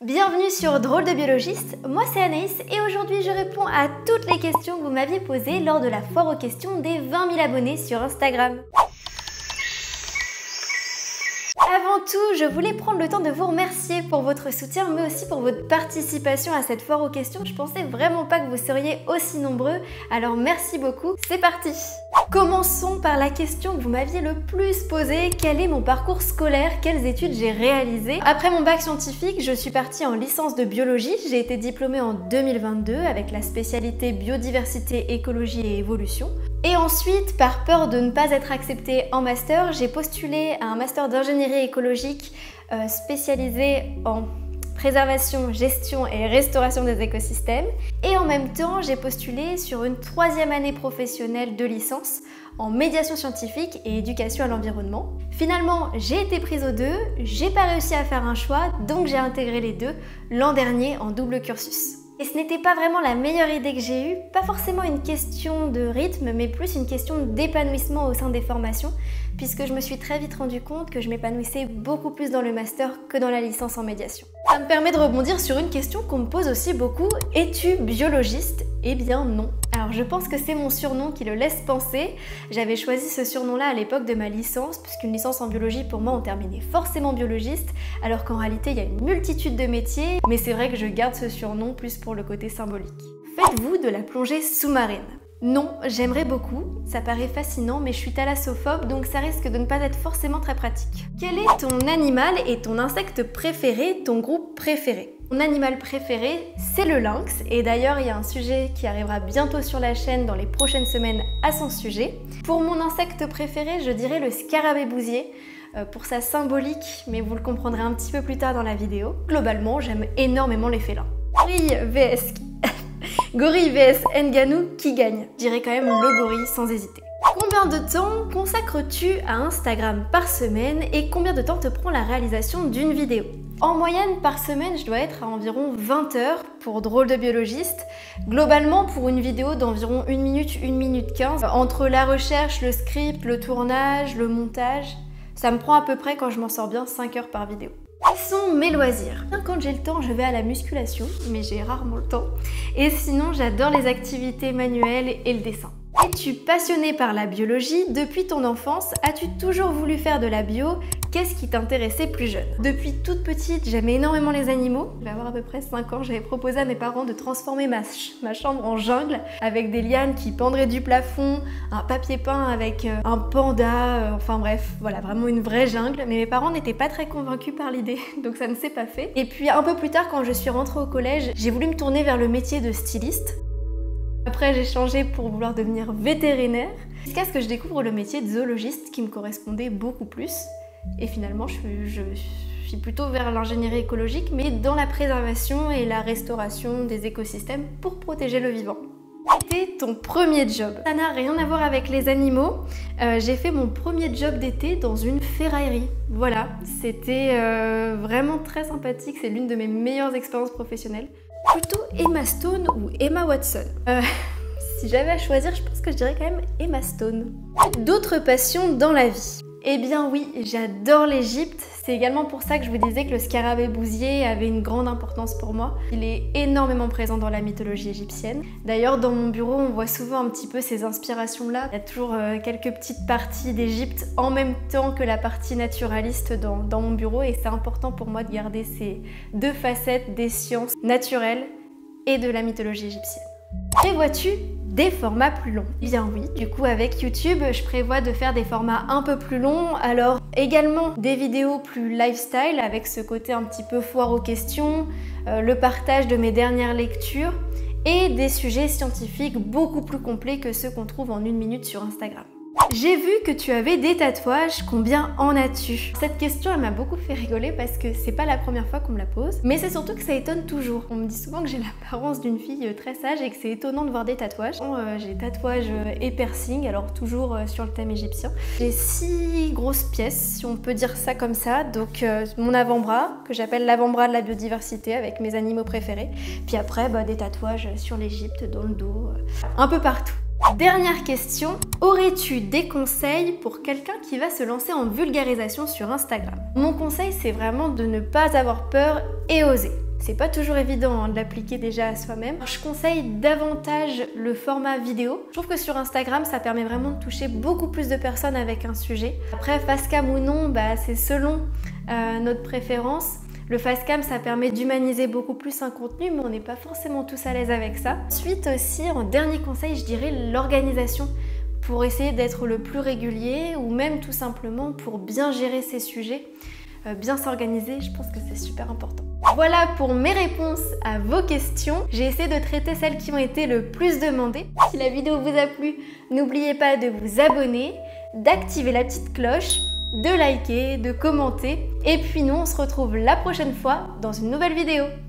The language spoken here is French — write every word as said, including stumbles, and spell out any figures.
Bienvenue sur Drôle de biologiste, moi c'est Anaïs et aujourd'hui je réponds à toutes les questions que vous m'aviez posées lors de la foire aux questions des vingt mille abonnés sur Instagram. Avant tout, je voulais prendre le temps de vous remercier pour votre soutien, mais aussi pour votre participation à cette foire aux questions. Je pensais vraiment pas que vous seriez aussi nombreux, alors merci beaucoup. C'est parti! Commençons par la question que vous m'aviez le plus posée. Quel est mon parcours scolaire? Quelles études j'ai réalisées? Après mon bac scientifique, je suis partie en licence de biologie. J'ai été diplômée en deux mille vingt-deux avec la spécialité biodiversité, écologie et évolution. Et ensuite, par peur de ne pas être acceptée en master, j'ai postulé à un master d'ingénierie écologique euh, spécialisé en préservation, gestion et restauration des écosystèmes. Et en même temps, j'ai postulé sur une troisième année professionnelle de licence en médiation scientifique et éducation à l'environnement. Finalement, j'ai été prise aux deux, j'ai pas réussi à faire un choix, donc j'ai intégré les deux l'an dernier en double cursus. Et ce n'était pas vraiment la meilleure idée que j'ai eue, pas forcément une question de rythme, mais plus une question d'épanouissement au sein des formations, puisque je me suis très vite rendu compte que je m'épanouissais beaucoup plus dans le master que dans la licence en médiation. Ça me permet de rebondir sur une question qu'on me pose aussi beaucoup, es-tu biologiste? Eh bien non. Alors je pense que c'est mon surnom qui le laisse penser. J'avais choisi ce surnom-là à l'époque de ma licence, puisqu'une licence en biologie pour moi on terminait forcément biologiste, alors qu'en réalité il y a une multitude de métiers, mais c'est vrai que je garde ce surnom plus pour le côté symbolique. Faites-vous de la plongée sous-marine? Non, j'aimerais beaucoup, ça paraît fascinant, mais je suis thalassophobe, donc ça risque de ne pas être forcément très pratique. Quel est ton animal et ton insecte préféré, ton groupe préféré? Mon animal préféré, c'est le lynx, et d'ailleurs il y a un sujet qui arrivera bientôt sur la chaîne dans les prochaines semaines à son sujet. Pour mon insecte préféré, je dirais le scarabée bousier, euh, pour sa symbolique, mais vous le comprendrez un petit peu plus tard dans la vidéo. Globalement, j'aime énormément les félins. Gorille vs Gorille vs Ngannou, qui gagne? Je dirais quand même le gorille sans hésiter. Combien de temps consacres-tu à Instagram par semaine et combien de temps te prend la réalisation d'une vidéo? En moyenne, par semaine, je dois être à environ vingt heures pour Drôle de biologiste. Globalement, pour une vidéo d'environ une minute, une minute quinze, entre la recherche, le script, le tournage, le montage, ça me prend à peu près, quand je m'en sors bien, cinq heures par vidéo. Quels sont mes loisirs? Quand j'ai le temps, je vais à la musculation, mais j'ai rarement le temps. Et sinon, j'adore les activités manuelles et le dessin. Es-tu passionné par la biologie depuis ton enfance? As-tu toujours voulu faire de la bio? Qu'est-ce qui t'intéressait plus jeune? Depuis toute petite, j'aimais énormément les animaux. Je vais avoir à peu près cinq ans, j'avais proposé à mes parents de transformer ma, ch ma chambre en jungle avec des lianes qui pendraient du plafond, un papier peint avec euh, un panda, euh, enfin bref, voilà, vraiment une vraie jungle. Mais mes parents n'étaient pas très convaincus par l'idée, donc ça ne s'est pas fait. Et puis un peu plus tard, quand je suis rentrée au collège, j'ai voulu me tourner vers le métier de styliste. Après, j'ai changé pour vouloir devenir vétérinaire, jusqu'à ce que je découvre le métier de zoologiste qui me correspondait beaucoup plus. Et finalement, je, je, je suis plutôt vers l'ingénierie écologique, mais dans la préservation et la restauration des écosystèmes pour protéger le vivant. C'était ton premier job? Ça n'a rien à voir avec les animaux. Euh, j'ai fait mon premier job d'été dans une ferraillerie. Voilà, c'était euh, vraiment très sympathique. C'est l'une de mes meilleures expériences professionnelles. Plutôt Emma Stone ou Emma Watson? euh, Si j'avais à choisir, je pense que je dirais quand même Emma Stone. D'autres passions dans la vie? Eh bien oui, j'adore l'Égypte. C'est également pour ça que je vous disais que le scarabée bousier avait une grande importance pour moi. Il est énormément présent dans la mythologie égyptienne. D'ailleurs, dans mon bureau, on voit souvent un petit peu ces inspirations-là. Il y a toujours euh, quelques petites parties d'Égypte en même temps que la partie naturaliste dans, dans mon bureau. Et c'est important pour moi de garder ces deux facettes des sciences naturelles et de la mythologie égyptienne. Prévois-tu des formats plus longs? Eh bien oui, du coup avec YouTube, je prévois de faire des formats un peu plus longs, alors également des vidéos plus lifestyle avec ce côté un petit peu foire aux questions, euh, le partage de mes dernières lectures et des sujets scientifiques beaucoup plus complets que ceux qu'on trouve en une minute sur Instagram. J'ai vu que tu avais des tatouages, combien en as-tu? Cette question elle m'a beaucoup fait rigoler parce que c'est pas la première fois qu'on me la pose, mais c'est surtout que ça étonne toujours. On me dit souvent que j'ai l'apparence d'une fille très sage et que c'est étonnant de voir des tatouages. Euh, j'ai tatouages et piercing, alors toujours euh, sur le thème égyptien. J'ai six grosses pièces, si on peut dire ça comme ça, donc euh, mon avant-bras, que j'appelle l'avant-bras de la biodiversité avec mes animaux préférés, puis après bah, des tatouages sur l'Égypte, dans le dos, euh, un peu partout. Dernière question, aurais-tu des conseils pour quelqu'un qui va se lancer en vulgarisation sur Instagram? Mon conseil, c'est vraiment de ne pas avoir peur et oser. C'est pas toujours évident hein, de l'appliquer déjà à soi-même. Je conseille davantage le format vidéo. Je trouve que sur Instagram, ça permet vraiment de toucher beaucoup plus de personnes avec un sujet. Après, facecam ou non, bah, c'est selon euh, notre préférence. Le facecam, ça permet d'humaniser beaucoup plus un contenu, mais on n'est pas forcément tous à l'aise avec ça. Ensuite aussi, en dernier conseil, je dirais l'organisation pour essayer d'être le plus régulier ou même tout simplement pour bien gérer ses sujets, euh, bien s'organiser, je pense que c'est super important. Voilà pour mes réponses à vos questions. J'ai essayé de traiter celles qui ont été le plus demandées. Si la vidéo vous a plu, n'oubliez pas de vous abonner, d'activer la petite cloche, de liker, de commenter. Et puis nous, on se retrouve la prochaine fois dans une nouvelle vidéo.